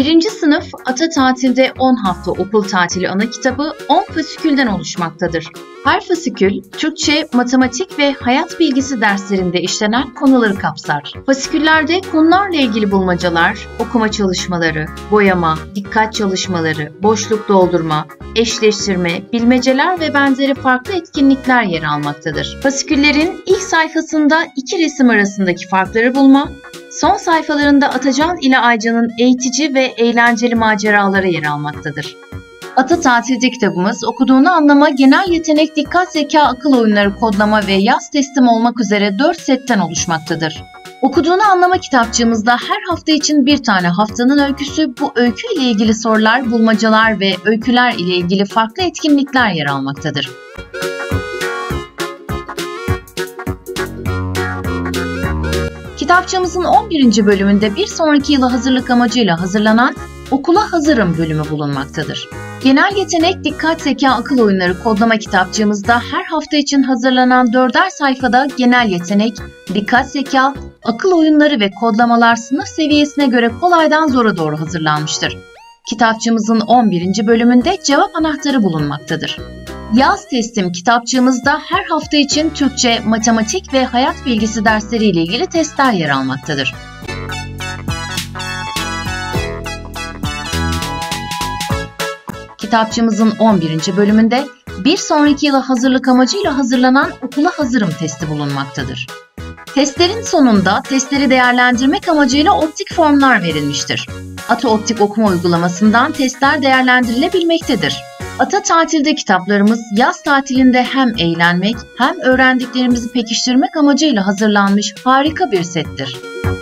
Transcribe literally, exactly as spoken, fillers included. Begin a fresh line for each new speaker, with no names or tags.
Birinci sınıf Ata Tatilde on hafta okul tatili ana kitabı on fasikülden oluşmaktadır. Her fasikül, Türkçe, matematik ve hayat bilgisi derslerinde işlenen konuları kapsar. Fasiküllerde konularla ilgili bulmacalar, okuma çalışmaları, boyama, dikkat çalışmaları, boşluk doldurma, eşleştirme, bilmeceler ve benzeri farklı etkinlikler yer almaktadır. Fasiküllerin ilk sayfasında iki resim arasındaki farkları bulma, son sayfalarında Atacan ile Aycan'ın eğitici ve eğlenceli maceraları yer almaktadır. Ata Tatilde kitabımız okuduğunu anlama, genel yetenek, dikkat, zeka, akıl oyunları, kodlama ve yaz teslim olmak üzere dört setten oluşmaktadır. Okuduğunu anlama kitapçığımızda her hafta için bir tane haftanın öyküsü, bu öykü ile ilgili sorular, bulmacalar ve öyküler ile ilgili farklı etkinlikler yer almaktadır. Kitapçığımızın on birinci bölümünde bir sonraki yıla hazırlık amacıyla hazırlanan Okula Hazırım bölümü bulunmaktadır. Genel yetenek, dikkat, zeka, akıl oyunları kodlama kitapçığımızda her hafta için hazırlanan dörder sayfada genel yetenek, dikkat, zeka, akıl oyunları ve kodlamalar sınıf seviyesine göre kolaydan zora doğru hazırlanmıştır. Kitapçığımızın on birinci bölümünde cevap anahtarı bulunmaktadır. Yaz testim kitapçığımızda her hafta için Türkçe, matematik ve hayat bilgisi dersleri ile ilgili testler yer almaktadır. Kitapçığımızın on birinci bölümünde bir sonraki yıla hazırlık amacıyla hazırlanan Okula Hazırım testi bulunmaktadır. Testlerin sonunda testleri değerlendirmek amacıyla optik formlar verilmiştir. Ata Optik okuma uygulamasından testler değerlendirilebilmektedir. Ata Tatilde kitaplarımız yaz tatilinde hem eğlenmek hem öğrendiklerimizi pekiştirmek amacıyla hazırlanmış harika bir settir.